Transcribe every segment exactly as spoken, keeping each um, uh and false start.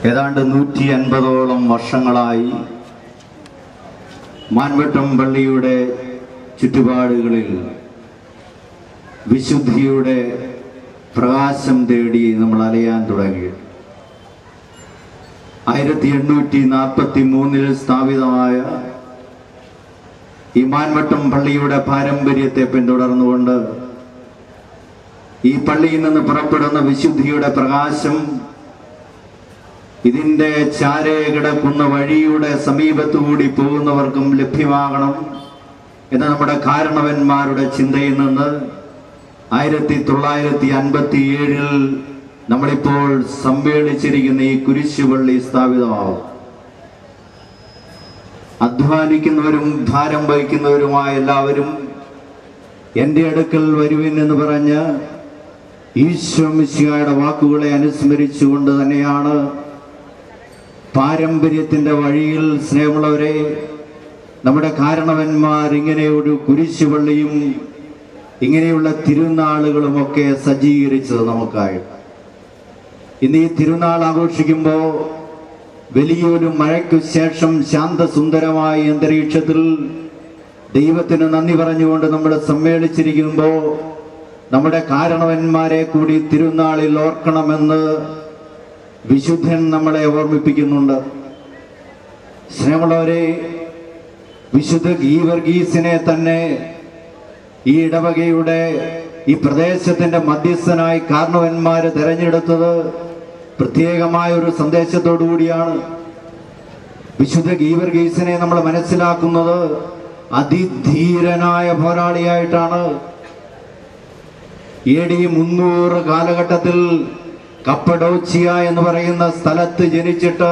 ഏതാണ്ട് നൂറ്റി അൻപതോളം വർഷങ്ങളായി മാൻവട്ടം പള്ളിയുടെ ചുറ്റുപാടുകളിൽ വിശുദ്ധിയുടെ പ്രകാശം തേടി നമ്മൾ അലയാൻ തുടങ്ങി. ആയിരത്തി എണ്ണൂറ്റി നാൽപ്പത്തി മൂന്നിൽ സ്ഥാപിതമായ ഈ മാൻവട്ടം പള്ളിയുടെ പാരമ്പര്യത്തെ പിന്തുടർന്നുകൊണ്ട് ഈ പള്ളിയിൽ നിന്ന് പുറപ്പെടുന്ന വിശുദ്ധിയുടെ പ്രകാശം ഇതിൻ്റെ ചാരേ കിടക്കുന്ന വഴിയുടെ സമീപത്തുകൂടി പോകുന്നവർക്കും ലഭ്യമാകണം എന്ന നമ്മുടെ കാരണവന്മാരുടെ ചിന്തയിൽ നിന്ന് ആയിരത്തി തൊള്ളായിരത്തി അൻപത്തി ഏഴിൽ നമ്മളിപ്പോൾ സമ്മേളിച്ചിരിക്കുന്ന ഈ കുരിശുപള്ളി സ്ഥാപിതമാവും. അധ്വാനിക്കുന്നവരും ഭാരം വഹിക്കുന്നവരുമായ എല്ലാവരും എൻ്റെ അടുക്കൽ വരുവിൻ എന്ന് പറഞ്ഞ് ഈശോ മിശിഹായുടെ വാക്കുകളെ അനുസ്മരിച്ചുകൊണ്ട് തന്നെയാണ് പാരമ്പര്യത്തിൻ്റെ വഴിയിൽ സ്നേഹമുള്ളവരെ നമ്മുടെ കാരണവന്മാർ ഇങ്ങനെ ഒരു കുരിശുപള്ളിയും ഇങ്ങനെയുള്ള തിരുനാളുകളുമൊക്കെ സജ്ജീകരിച്ചത് നമുക്കായി. ഇന്ന് ഈ തിരുനാൾ ആഘോഷിക്കുമ്പോൾ വലിയൊരു മഴയ്ക്കു ശേഷം ശാന്തസുന്ദരമായ അന്തരീക്ഷത്തിൽ ദൈവത്തിന് നന്ദി പറഞ്ഞുകൊണ്ട് നമ്മൾ സമ്മേളിച്ചിരിക്കുമ്പോൾ നമ്മുടെ കാരണവന്മാരെ കൂടി തിരുനാളിൽ ഓർക്കണമെന്ന് വിശുദ്ധൻ നമ്മളെ ഓർമ്മിപ്പിക്കുന്നുണ്ട്. സ്നേഹമുള്ളവരെ, വിശുദ്ധ ഗീവർഗീസിനെ തന്നെ ഈ ഇടവകയുടെ ഈ പ്രദേശത്തിന്റെ മധ്യസ്ഥനായി കാരണവന്മാര് തെരഞ്ഞെടുത്തത് പ്രത്യേകമായ ഒരു സന്ദേശത്തോടു കൂടിയാണ്. വിശുദ്ധ ഗീവർഗീസിനെ നമ്മൾ മനസ്സിലാക്കുന്നത് അതിധീരനായ പോരാളിയായിട്ടാണ്. എ ഡി മുന്നൂറ് കാലഘട്ടത്തിൽ കപ്പഡോച്ചിയ എന്ന് പറയുന്ന സ്ഥലത്ത് ജനിച്ചിട്ട്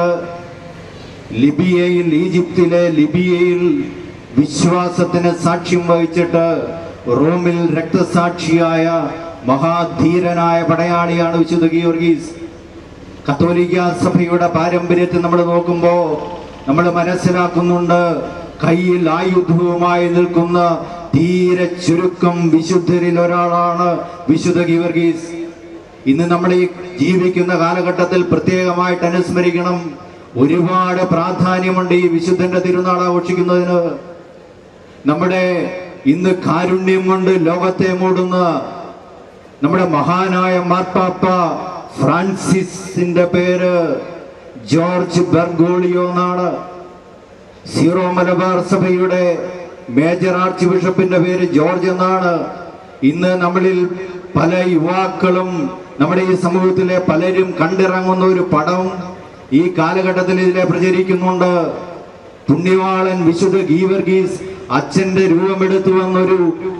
ലിബിയയിൽ ഈജിപ്തിലെ ലിബിയയിൽ വിശ്വാസത്തിന് സാക്ഷ്യം വഹിച്ചിട്ട് റോമിൽ രക്തസാക്ഷിയായ മഹാധീരനായ പടയാളിയാണ് വിശുദ്ധ ഗീവർഗീസ്. കത്തോലിക്ക സഭയുടെ പാരമ്പര്യത്തിൽ നമ്മൾ നോക്കുമ്പോൾ നമ്മൾ മനസ്സിലാക്കുന്നുണ്ട്, കയ്യിൽ ആയുധവുമായി നിൽക്കുന്ന തീരെ ചുരുക്കം വിശുദ്ധരിൽ ഒരാളാണ് വിശുദ്ധ ഗീവർഗീസ്. ഇന്ന് നമ്മൾ ഈ ജീവിക്കുന്ന കാലഘട്ടത്തിൽ പ്രത്യേകമായിട്ട് അനുസ്മരിക്കണം. ഒരുപാട് പ്രാധാന്യമുണ്ട് ഈ വിശുദ്ധന്റെ തിരുനാൾ ആഘോഷിക്കുന്നതിന്. നമ്മുടെ ഇന്ന് കാരുണ്യം കൊണ്ട് ലോകത്തെ മൂടുന്ന നമ്മുടെ മഹാനായ മാർപ്പാപ്പ ഫ്രാൻസിസിന്റെ പേര് ജോർജ് ബെർഗോളിയോ എന്നാണ്. സീറോ മലബാർ സഭയുടെ മേജർ ആർച്ച് ബിഷപ്പിന്റെ പേര് ജോർജ് എന്നാണ്. ഇന്ന് നമ്മളിൽ പല യുവാക്കളും നമ്മുടെ ഈ സമൂഹത്തിലെ പലരും കണ്ടിറങ്ങുന്ന ഒരു പടം ഈ കാലഘട്ടത്തിൽ ഇതിലെ പ്രചരിക്കുന്നുണ്ട്. പുണ്യവാളൻ വിശുദ്ധ ഗീവർഗീസ് അച്ഛന്റെ രൂപമെടുത്തു വന്നൊരു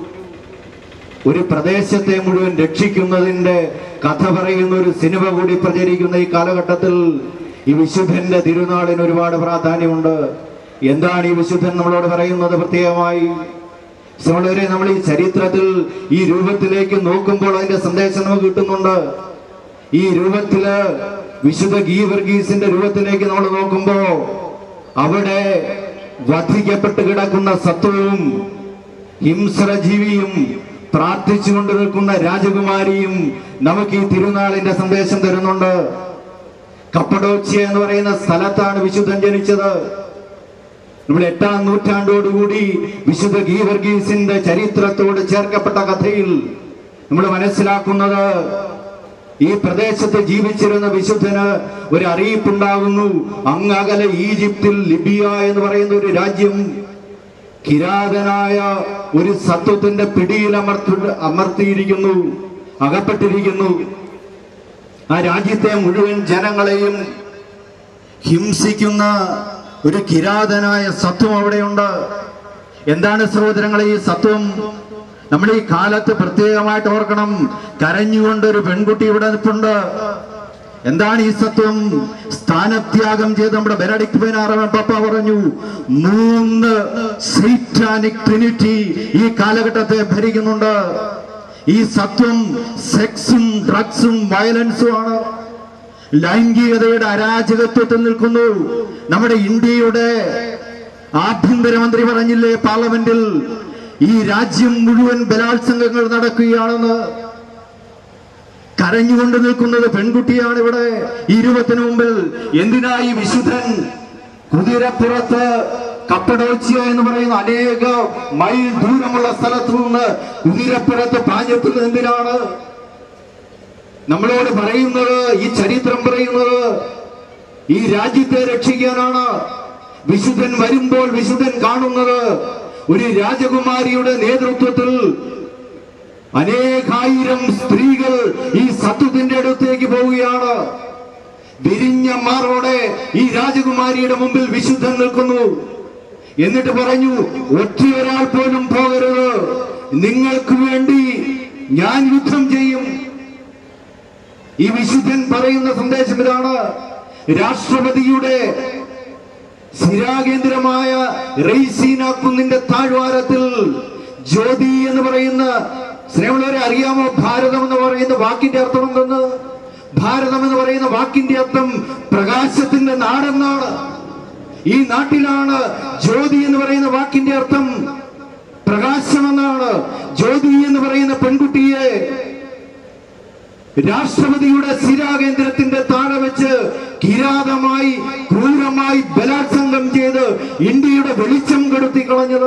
ഒരു പ്രദേശത്തെ മുഴുവൻ രക്ഷിക്കുന്നതിന്റെ കഥ പറയുന്ന ഒരു സിനിമ കൂടി പ്രചരിക്കുന്ന ഈ കാലഘട്ടത്തിൽ ഈ വിശുദ്ധന്റെ തിരുനാളിന് ഒരുപാട് പ്രാധാന്യമുണ്ട്. എന്താണ് ഈ വിശുദ്ധൻ നമ്മളോട് പറയുന്നത്? പ്രത്യേകമായി വളരെ നമ്മൾ ഈ ചരിത്രത്തിൽ ഈ രൂപത്തിലേക്ക് നോക്കുമ്പോൾ അതിന്റെ സന്ദേശം നമുക്ക് കിട്ടുന്നുണ്ട്. ഈ രൂപത്തില് വിശുദ്ധ ഗീവർഗീസിന്റെ രൂപത്തിലേക്ക് നമ്മൾ നോക്കുമ്പോ അവിടെ വധിക്കപ്പെട്ട് കിടക്കുന്ന സത്വവും ഹിംസ്രജീവിയും പ്രാർത്ഥിച്ചുകൊണ്ട് നിൽക്കുന്ന രാജകുമാരിയും നമുക്ക് ഈ തിരുനാളിന്റെ സന്ദേശം തരുന്നുണ്ട്. കപ്പഡോച്ചിയ എന്ന് പറയുന്ന സ്ഥലത്താണ് വിശുദ്ധൻ ജനിച്ചത്. നമ്മൾ എട്ടാം നൂറ്റാണ്ടോടുകൂടി വിശുദ്ധ ഗീവർഗീസിന്റെ ചരിത്രത്തോട് ചേർക്കപ്പെട്ട കഥയിൽ നമ്മൾ മനസ്സിലാക്കുന്നത് ഈ പ്രദേശത്ത് ജീവിച്ചിരുന്ന വിശുദ്ധന് ഒരു അറിയിപ്പുണ്ടാകുന്നു. അങ്ങകലെ ഈജിപ്തിൽ ലിബിയ എന്ന് പറയുന്ന ഒരു രാജ്യം കിരാതനായ ഒരു സത്വത്തിന്റെ പിടിയിൽ അമർത്തി അമർത്തിയിരിക്കുന്നു അകപ്പെട്ടിരിക്കുന്നു. ആ രാജ്യത്തെ മുഴുവൻ ജനങ്ങളെയും ഹിംസിക്കുന്ന ഒരു കിരാതനായ സത്വം അവിടെയുണ്ട്. എന്താണ് സഹോദരങ്ങളെ ഈ സത്വം? നമ്മൾ ഈ കാലത്ത് പ്രത്യേകമായിട്ട് ഓർക്കണം. കരഞ്ഞുകൊണ്ട് ഒരു പെൺകുട്ടി ഇവിടെ നിൽപ്പുണ്ട്. എന്താണ് ഈ സത്വം? സ്ഥാനത്യാഗം ചെയ്ത് നമ്മുടെ ബെനഡിക്ട് പതിനാറാമൻ പാപ്പ പറഞ്ഞു, മൂന്ന് സൈറ്റാനിക് ട്രിനിറ്റി ഈ കാലഘട്ടത്തെ ഭരിക്കുന്നുണ്ട്. ഈ സത്വം സെക്സും ഡ്രഗ്സും വയലൻസും ആണ്. ലൈംഗികതയുടെ അരാജകത്വത്തിൽ നിൽക്കുന്നു. നമ്മുടെ ഇന്ത്യയുടെ ആഭ്യന്തരമന്ത്രി പറഞ്ഞില്ലേ പാർലമെന്റിൽ, ഈ രാജ്യം മുഴുവൻ ബലാത്സംഗങ്ങൾ നടക്കുകയാണെന്ന്. കരഞ്ഞുകൊണ്ട് നിൽക്കുന്നത് പെൺകുട്ടിയാണ്. ഇവിടെ ഈ രൂപത്തിന് മുമ്പിൽ എന്തിനായി വിശുദ്ധൻ കുതിരപ്പുറത്ത് കപ്പഡോച്ചിയ എന്ന് പറയുന്ന അനേക മൈൽ ദൂരമുള്ള സ്ഥലത്ത് നിന്ന് കുതിരപ്പുറത്ത് പാഞ്ഞെത്തുന്നത് എന്തിനാണ്? നമ്മളോട് പറയുന്നത്, ഈ ചരിത്രം പറയുന്നത് ഈ രാജ്യത്തെ രക്ഷിക്കാനാണ്. വിശുദ്ധൻ വരുമ്പോൾ വിശുദ്ധൻ കാണുന്നത് ഒരു രാജകുമാരിയുടെ നേതൃത്വത്തിൽ അനേകായിരം സ്ത്രീകൾ ഈ സത്വത്തിന്റെ അടുത്തേക്ക് പോവുകയാണ്. വിരിഞ്ഞ മാറോടെ ഈ രാജകുമാരിയുടെ മുമ്പിൽ വിശുദ്ധൻ നിൽക്കുന്നു. എന്നിട്ട് പറഞ്ഞു, ഒറ്റയൊരാൾ പോലും പോകരുത്, നിങ്ങൾക്ക് വേണ്ടി ഞാൻ യുദ്ധം ചെയ്യും. ഈ വിശുദ്ധൻ പറയുന്ന സന്ദേശം ഇതാണ്. രാഷ്ട്രപതിയുടെ സ്ഥിരാകേന്ദ്രമായ റെയ്സീന കുന്നിന്റെ താഴ്വാരത്തിൽ ജ്യോതി എന്ന് പറയുന്ന, സ്നേഹമുള്ളവരെ അറിയാമോ ഭാരതം എന്ന് പറയുന്ന വാക്കിന്റെ അർത്ഥം എന്തെന്ന്? ഭാരതം എന്ന് പറയുന്ന വാക്കിന്റെ അർത്ഥം പ്രകാശത്തിന്റെ നാടെന്നാണ്. ഈ നാട്ടിലാണ് ജ്യോതി എന്ന് പറയുന്ന വാക്കിന്റെ അർത്ഥം പ്രകാശമെന്നാണ്. ജ്യോതി എന്ന് പറയുന്ന പെൺകുട്ടിയെ രാഷ്ട്രപതിയുടെ സ്ഥിരാകേന്ദ്രത്തിന്റെ താഴെ വെച്ച് കിരാതമായി ക്രൂരമായി ബലാത്സംഗം ചെയ്ത് ഇന്ത്യയുടെ വെളിച്ചം കെടുത്തി കളഞ്ഞത്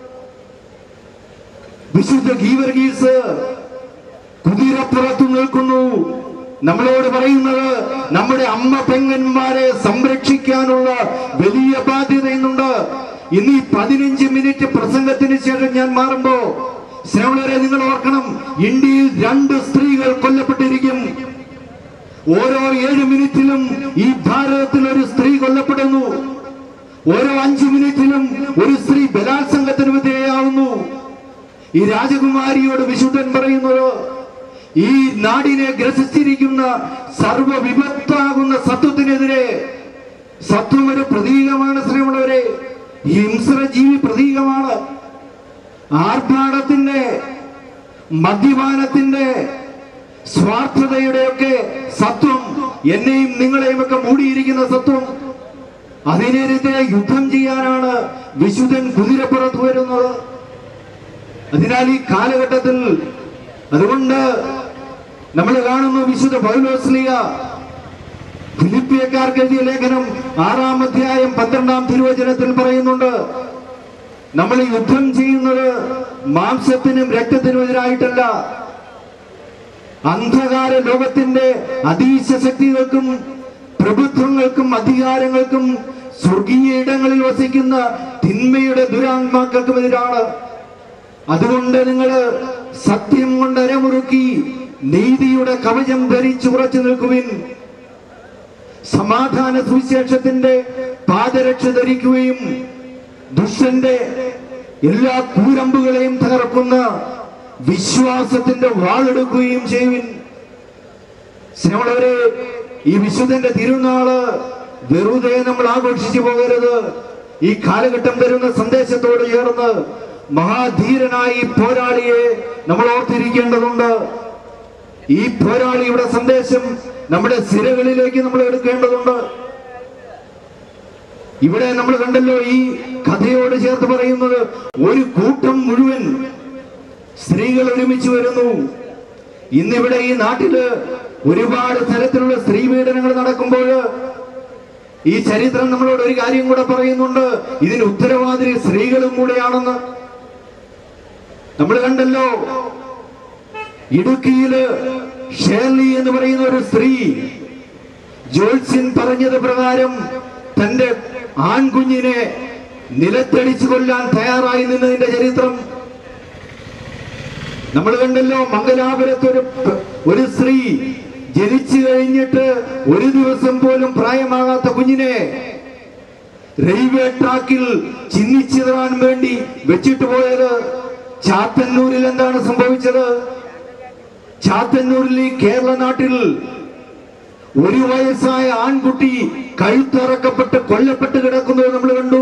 വിശുദ്ധ ഗീവർഗീസ് കുതിരപ്പുറത്തു നിൽക്കുന്നു. നമ്മളോട് പറയുന്നത് നമ്മുടെ അമ്മ പെങ്ങന്മാരെ സംരക്ഷിക്കാനുള്ള വലിയ ബാധ്യത ഇന്നുണ്ട്. ഇന്ന് ഈ പതിനഞ്ച് മിനിറ്റ് പ്രസംഗത്തിന് ശേഷം ഞാൻ മാറുമ്പോ സ്നേഹമുള്ളവരെ നിങ്ങൾ ഓർക്കണം, ഇന്ത്യയിൽ രണ്ട് സ്ത്രീകൾ കൊല്ലപ്പെട്ടിരിക്കും. ഓരോ ഏഴ് മിനിറ്റിലും ഈ ഭാരതത്തിൽ ഒരു സ്ത്രീ കൊല്ലപ്പെടുന്നു. ഓരോ അഞ്ചു മിനിറ്റിലും ഒരു സ്ത്രീ ബലാത്സംഗത്തിന് വിധേയയാവുന്നു. ഈ രാജകുമാരിയോട് വിശുദ്ധൻ പറയുന്നത്, ഈ നാടിനെ ഗ്രസിച്ചിരിക്കുന്ന സർവവിപത്താകുന്ന സത്വത്തിനെതിരെ, സത്വം ഒരു പ്രതീകമാണ് സ്നേഹമുള്ളവരെ, ഹിംസ്രജീവി പ്രതീകമാണ്. ആർഭാടത്തിന്റെ, മദ്യപാനത്തിന്റെ, സ്വാർത്ഥതയുടെയൊക്കെ സത്വം, എന്നെയും നിങ്ങളെയും ഒക്കെ മൂടിയിരിക്കുന്ന സത്വം, അതിനെതിരെ യുദ്ധം ചെയ്യാനാണ് വിശുദ്ധൻ കുതിരപ്പുറത്ത് വരുന്നത്. അതിനാൽ ഈ കാലഘട്ടത്തിൽ, അതുകൊണ്ട് നമ്മൾ കാണുന്നു വിശുദ്ധ പൗലോസ്ലീഹ ഫിലിപ്പിയക്കാർക്ക് എഴുതിയ ലേഖനം ആറാം അധ്യായം പന്ത്രണ്ടാം തിരുവചനത്തിൽ പറയുന്നുണ്ട്, നമ്മൾ യുദ്ധം ചെയ്യുന്നത് മാംസത്തിനും രക്തത്തിനും എതിരായിട്ടല്ല, അന്ധകാര ലോകത്തിന്റെ അതീശ ശക്തികൾക്കും പ്രഭുത്വങ്ങൾക്കും അധികാരങ്ങൾക്കും സ്വർഗീയ ഇടങ്ങളിൽ വസിക്കുന്ന തിന്മയുടെ ദുരാത്മാക്കൾക്കും എതിരാണ്. അതുകൊണ്ട് നിങ്ങൾ സത്യം കൊണ്ട് അരമുറുക്കി നീതിയുടെ കവചം ധരിച്ചു ഉറച്ചു നിൽക്കുവിൻ. സമാധാന സുവിശേഷത്തിന്റെ പാദരക്ഷ ധരിക്കുകയും ദുഷ്ടന്റെ എല്ലാ കൂരമ്പുകളെയും തകർക്കുന്ന വിശ്വാസത്തിന്റെ വാളെടുക്കുകയും ചെയ്യുവിൻ. സ്നേഹമുള്ളവരെ, ഈ വിശുദ്ധന്റെ തിരുനാള് വെറുതെ നമ്മൾ ആഘോഷിച്ചു പോകരുത്. ഈ കാലഘട്ടം തരുന്ന സന്ദേശത്തോട് ചേർന്ന് മഹാധീരനായി പോരാളിയെ നമ്മൾ ഓർത്തിരിക്കേണ്ടതുണ്ട്. ഈ പോരാളിയുടെ സന്ദേശം നമ്മുടെ സിരകളിലേക്ക് നമ്മൾ എടുക്കേണ്ടതുണ്ട്. ഇവിടെ നമ്മൾ കണ്ടല്ലോ, ഈ കഥയോട് ചേർത്ത് പറയുന്നത്, ഒരു കൂട്ടം മുഴുവൻ സ്ത്രീകൾ ഒരുമിച്ച് വരുന്നു. ഇന്നിവിടെ ഈ നാട്ടില് ഒരുപാട് തരത്തിലുള്ള സ്ത്രീ പീഡനങ്ങൾ നടക്കുമ്പോൾ ഈ ചരിത്രം നമ്മളോട് ഒരു കാര്യം കൂടെ പറയുന്നുണ്ട്, ഇതിന് ഉത്തരവാദി സ്ത്രീകളും കൂടെയാണെന്ന്. നമ്മൾ കണ്ടല്ലോ, ഇടുക്കിയില് ഷേർലി എന്ന് പറയുന്ന ഒരു സ്ത്രീ ജോത്സ്യൻ പറഞ്ഞത് പ്രകാരം തന്റെ ആൺകുഞ്ഞിനെ നിലത്തടിച്ചു കൊല്ലാൻ തയ്യാറായി നിന്നതിന്റെ ചരിത്രം നമ്മൾ കണ്ടല്ലോ. മംഗലാപുരത്തൊരു ഒരു സ്ത്രീ ജനിച്ചു കഴിഞ്ഞിട്ട് ഒരു ദിവസം പോലും പ്രായമാകാത്ത കുഞ്ഞിനെ റെയിൽവേ ട്രാക്കിൽ ചിന്നിച്ചിതറാൻ വേണ്ടി വെച്ചിട്ട് പോയത്. ചാത്തന്നൂരിൽ എന്താണ് സംഭവിച്ചത്? ചാത്തന്നൂരിൽ ഈ കേരള നാട്ടിൽ ഒരു വയസ്സായ ആൺകുട്ടി കഴുത്തറക്കപ്പെട്ട് കൊല്ലപ്പെട്ട് കിടക്കുന്നത് നമ്മൾ കണ്ടു.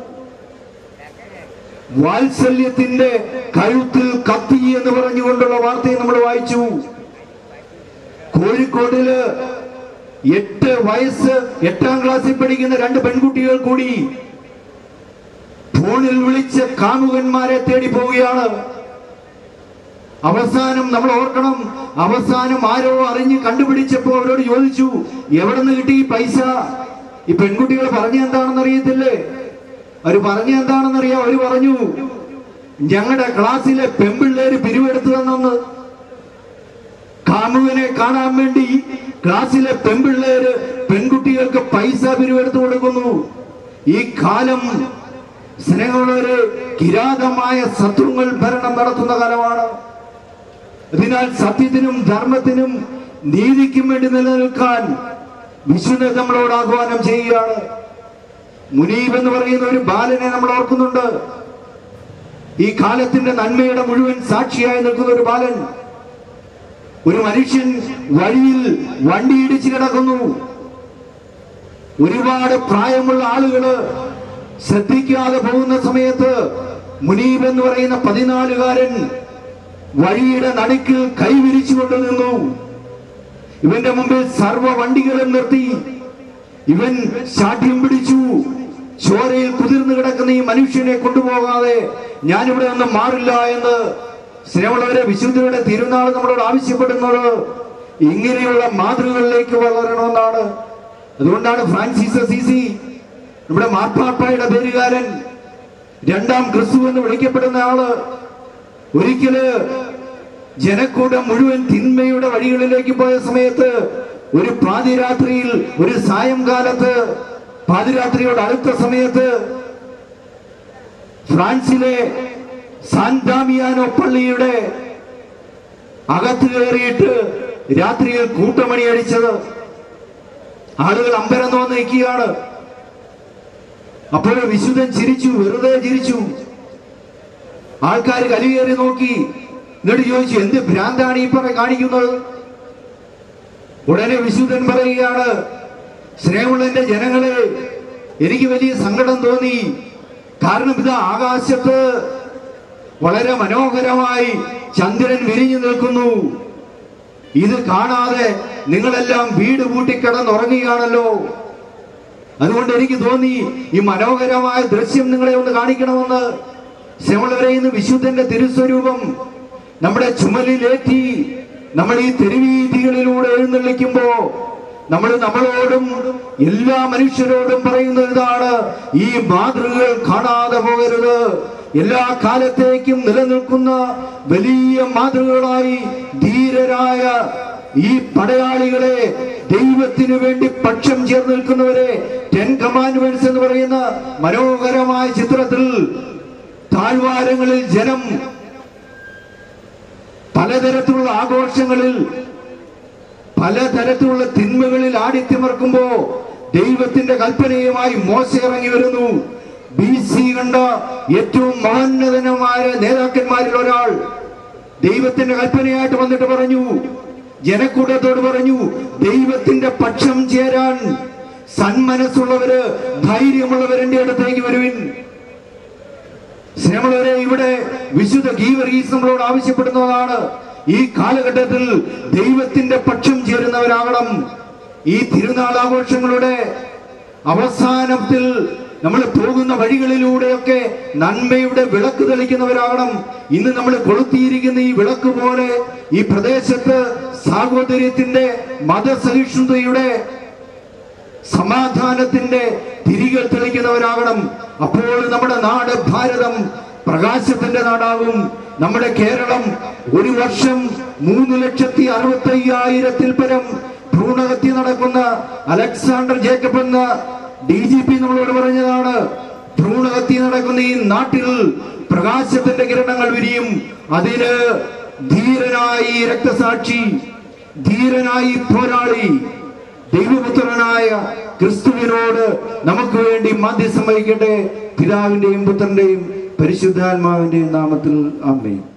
വാത്സല്യത്തിന്റെ കഴുത്തിൽ കത്തി എന്ന് പറഞ്ഞുകൊണ്ടുള്ള വാർത്തയെ നമ്മൾ വായിച്ചു. കോഴിക്കോടില് എട്ട് വയസ്സ് എട്ടാം ക്ലാസ്സിൽ പഠിക്കുന്ന രണ്ട് പെൺകുട്ടികൾ കൂടി ഫോണിൽ വിളിച്ച് കാമുകന്മാരെ തേടി പോവുകയാണ്. അവസാനം നമ്മൾ ഓർക്കണം, അവസാനം ആരോ അറിഞ്ഞ് കണ്ടുപിടിച്ചപ്പോ അവരോട് ചോദിച്ചു, എവിടെ നിന്ന് കിട്ടി ഈ പൈസ? ഈ പെൺകുട്ടികൾ പറഞ്ഞ എന്താണെന്ന് അറിയത്തില്ലേ? അവര് പറഞ്ഞ എന്താണെന്നറിയാം. അവര് പറഞ്ഞു, ഞങ്ങളുടെ ക്ലാസ്സിലെ പെൺപിള്ളേര് പിരിവെടുത്തു തന്നെന്ന്. കാമുകനെ കാണാൻ വേണ്ടി ക്ലാസ്സിലെ പെൺപിള്ളേര് പെൺകുട്ടികൾക്ക് പൈസ പിരിവെടുത്തു കൊടുക്കുന്നു. ഈ കാലം സ്നേഹമുള്ളവരെ കിരാതമായ ശത്രുക്കൾ ഭരണം നടത്തുന്ന കാലമാണ്. അതിനാൽ സത്യത്തിനും ധർമ്മത്തിനും നീതിക്കും വേണ്ടി നിലനിൽക്കാൻ വിശുദ്ധ നമ്മളോട് ആഹ്വാനം ചെയ്യുകയാണ്. മുനീബ് എന്ന് പറയുന്ന ഒരു ബാലനെ നമ്മൾ ഓർക്കുന്നുണ്ട്. ഈ കാലത്തിന്റെ നന്മയുടെ മുഴുവൻ സാക്ഷിയായി നിൽക്കുന്ന ഒരു ബാലൻ. ഒരു മനുഷ്യൻ വഴിയിൽ വണ്ടി ഇടിച്ചു കിടക്കുന്നു. ഒരുപാട് പ്രായമുള്ള ആളുകള് ശ്രദ്ധിക്കാതെ പോകുന്ന സമയത്ത് മുനീബ് എന്ന് പറയുന്ന പതിനാലുകാരൻ വഴിയുടെ നടുക്കിൽ കൈവിരിച്ചുകൊണ്ട് നിന്നു. ഇവന്റെ മുമ്പിൽ സർവ്വ വണ്ടികളും നിർത്തി. ഇവൻ ശാഠ്യം പിടിച്ചു, ചോരയിൽ കുതിർന്നു കിടക്കുന്ന ഈ മനുഷ്യനെ കൊണ്ടുപോകാതെ ഞാനിവിടെ നിന്ന് മാറില്ല എന്ന്. സ്നേഹമുള്ളവരെ, വിശുദ്ധരുടെ തിരുനാൾ നമ്മളോട് ആവശ്യപ്പെടുന്നത് ഇങ്ങനെയുള്ള മാതൃകകളിലേക്ക് വളരണമെന്നാണ്. അതുകൊണ്ടാണ് ഫ്രാൻസിസ് അസീസി, നമ്മുടെ മാർപ്പാപ്പായുടെ പേരുകാരൻ, രണ്ടാം ക്രിസ്തു എന്ന് വിളിക്കപ്പെടുന്ന ആള്, ഒരിക്കല് ജനക്കൂട്ടം മുഴുവൻ തിന്മയുടെ വഴികളിലേക്ക് പോയ സമയത്ത് ഒരു പാതിരാത്രിയിൽ, ഒരു സായംകാലത്ത്, പാതിരാത്രിയോട് അടുത്ത സമയത്ത് ഫ്രാൻസിലെ സാൻ ഡാമിയാനോ പള്ളിയുടെ അകത്ത് കയറിയിട്ട് രാത്രിയിൽ കൂട്ടമണി അടിച്ചത്. ആളുകൾ അമ്പരം തോന്ന് നിൽക്കുകയാണ്. അപ്പോൾ വിശുദ്ധൻ ചിരിച്ചു, വെറുതെ ചിരിച്ചു. ആൾക്കാർ കലിയേറി നോക്കി. എന്നിട്ട് ചോദിച്ചു, എന്ത് ഭ്രാന്താണ് ഈ പറ കാണിക്കുന്നത്? ഉടനെ വിശുദ്ധൻ പറയുകയാണ്, സ്നേഹമുള്ള എന്റെ ജനങ്ങളെ, എനിക്ക് വലിയ സങ്കടം തോന്നി. കാരണം ഇത് ആകാശത്ത് വളരെ മനോഹരമായി ചന്ദ്രൻ വിരിഞ്ഞു നിൽക്കുന്നു. ഇത് കാണാതെ നിങ്ങളെല്ലാം വീട് പൂട്ടിക്കിടന്നുറങ്ങുകയാണല്ലോ. അതുകൊണ്ട് എനിക്ക് തോന്നി ഈ മനോഹരമായ ദൃശ്യം നിങ്ങളെ ഒന്ന് കാണിക്കണമെന്ന്. സ്നേഹമുള്ളവരെ, ഇന്ന് വിശുദ്ധന്റെ തിരുസ്വരൂപം നമ്മുടെ ചുമലിലേറ്റി നമ്മൾ ഈ തെരുവീതികളിലൂടെ എഴുന്നള്ളിക്കുമ്പോ നമ്മൾ നമ്മളോടും എല്ലാ മനുഷ്യരോടും പറയുന്നത് ഇതാണ്: ഈ മാതൃകകൾ കാണാതെ പോകരുത്. എല്ലാ കാലത്തേക്കും നിലനിൽക്കുന്ന വലിയ മാതൃകകളായി ധീരരായ ഈ പടയാളികളെ, ദൈവത്തിനു വേണ്ടി പക്ഷം ചേർന്ന് നിൽക്കുന്നവരെ, ടെൻ കമാൻഡ്മെന്റ്സ് എന്ന് പറയുന്ന മനോഹരമായ ചിത്രത്തിൽ താഴ്വാരങ്ങളിൽ ജനം പലതരത്തിലുള്ള ആഘോഷങ്ങളിൽ, പലതരത്തിലുള്ള തിന്മകളിൽ ആടിത്തിമർക്കുമ്പോ ദൈവത്തിന്റെ കൽപ്പനയുമായി മോശ ഇറങ്ങി വരുന്നു. ബി സി കണ്ട ഏറ്റവും മഹോന്നതമായ നേതാക്കന്മാരിൽ ഒരാൾ ദൈവത്തിന്റെ കൽപ്പനയായിട്ട് വന്നിട്ട് പറഞ്ഞു, ജനക്കൂട്ടത്തോട് പറഞ്ഞു, ദൈവത്തിന്റെ പക്ഷം ചേരാൻ സന്മനസ്സുള്ളവര്, ധൈര്യമുള്ളവരെന്റെ അടുത്തേക്ക് വരുവിൻ. സ്നേഹമുള്ളവരെ, ഇവിടെ വിശുദ്ധ ഗീവർഗീസ് നമ്മളോട് ആവശ്യപ്പെടുന്നതാണ്, ഈ കാലഘട്ടത്തിൽ ദൈവത്തിന്റെ പക്ഷം ചേരുന്നവരാകണം. ഈ തിരുനാൾ ആഘോഷങ്ങളുടെ അവസാനത്തിൽ നമ്മൾ പോകുന്ന വഴികളിലൂടെയൊക്കെ നന്മയുടെ വിളക്ക് തെളിക്കുന്നവരാകണം. ഇന്ന് നമ്മൾ കൊളുത്തിയിരിക്കുന്ന ഈ വിളക്ക് പോലെ ഈ പ്രദേശത്ത് സാഹോദര്യത്തിന്റെ, മതസഹിഷ്ണുതയുടെ, സമാധാനത്തിന്റെ തിരികൾ തെളിക്കുന്നവരാകണം. അപ്പോൾ നമ്മുടെ നാട് ഭാരതം പ്രകാശത്തിന്റെ നാടാകും. നമ്മുടെ കേരളം ഒരു വർഷം മൂന്ന് ലക്ഷത്തി അറുപത്തി അയ്യായിരത്തിൽ പരം ഭ്രൂണഹത്യ നടക്കുന്ന അലക്സാണ്ടർ ജേക്കബ് എന്ന ഡി ജി പി നമ്മളോട് പറഞ്ഞതാണ്, ഭ്രൂണഹത്യ നടക്കുന്ന ഈ നാട്ടിൽ പ്രകാശത്തിന്റെ കിരണങ്ങൾ വിരിയും. അതിന് ധീരനായി രക്തസാക്ഷി, ധീരനായി പോരാളി ദൈവപുത്രനായ ക്രിസ്തുവിനോട് നമുക്ക് വേണ്ടി മാധ്യസ്ഥം വഹിക്കട്ടെ. പിതാവിന്റെയും പുത്രന്റെയും പരിശുദ്ധാത്മാവിന്റെയും നാമത്തിൽ ആമേൻ.